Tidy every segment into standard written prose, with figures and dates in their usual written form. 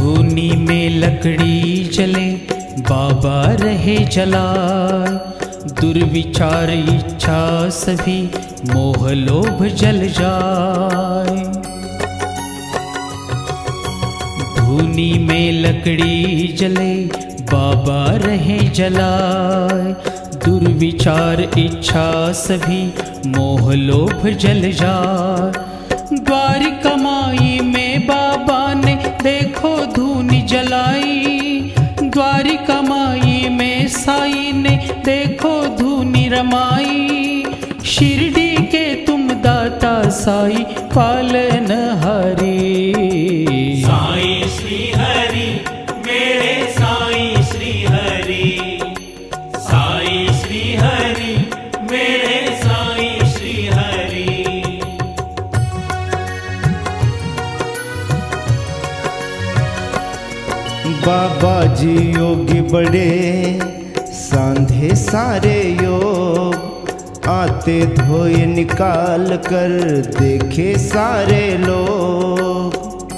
धूनी में लकड़ी जले बाबा रहे जलाए, दुर्विचार इच्छा सभी मोह लोभ जल जाए। धूनी में लकड़ी जले बाबा रहे जलाए, दुर्विचार इच्छा सभी मोह लोभ जल जाए। द्वारिका माई में बाबा ने देखो धूनी जलाई, द्वारिका माई में साई ने देखो धूनी रमाई। शिरडी के तुम दाता साई पालनहारी, साई श्री हरि मेरे साई श्री हरि, साई श्री हरि मेरे साई श्री हरि। बाबा जी योगी बड़े सांधे सारे योग, आते धोए निकाल कर देखे सारे लोग।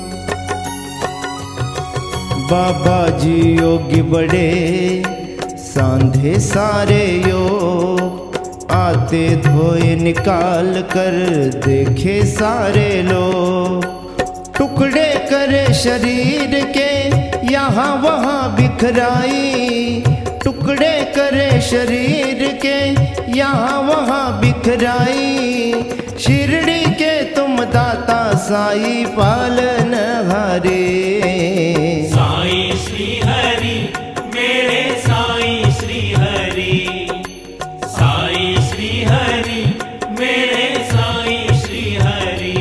बाबा जी योगी बड़े सांधे सारे योग, आते धोए निकाल कर देखे सारे लोग। टुकड़े करे शरीर के यहाँ वहाँ बिखराई, टुकड़े करे शरीर के यहाँ वहाँ बिखराई। शिरडी के तुम दाता साई पालनहारे, साई श्री हरि मेरे साई श्री हरि, साई श्री हरि मेरे साई श्री हरि।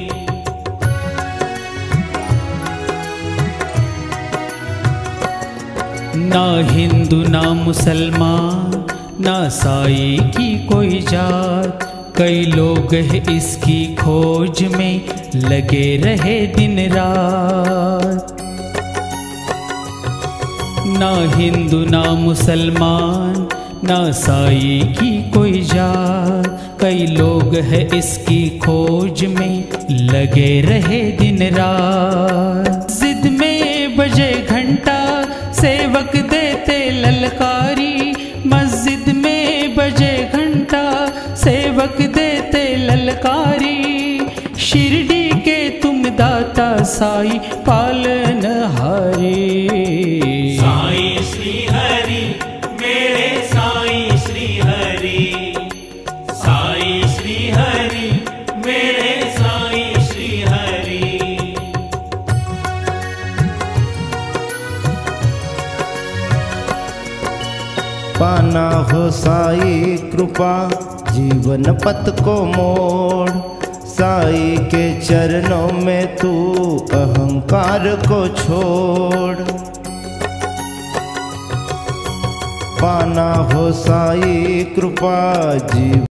ना हिंदू ना मुसलमान ना साई की कोई जात, कई लोग हैं इसकी खोज में लगे रहे दिन रात। ना हिंदू ना मुसलमान ना साई की कोई जात, कई लोग हैं इसकी खोज में लगे रहे दिन रात। जिद में बजे घंटा सेवक देते ललकारी, मस्जिद में बजे घंटा सेवक देते ललकारी। शिरडी के तुम दाता साई पालनहारे, साई श्री हरि मेरे साई श्री हरि, साई श्री हरि मेरे साई श्री हरि। पाना हो साई कृपा जीवन पथ को मोड़, साई के चरणों में तू अहंकार को छोड़। पाना हो साई कृपा जीवन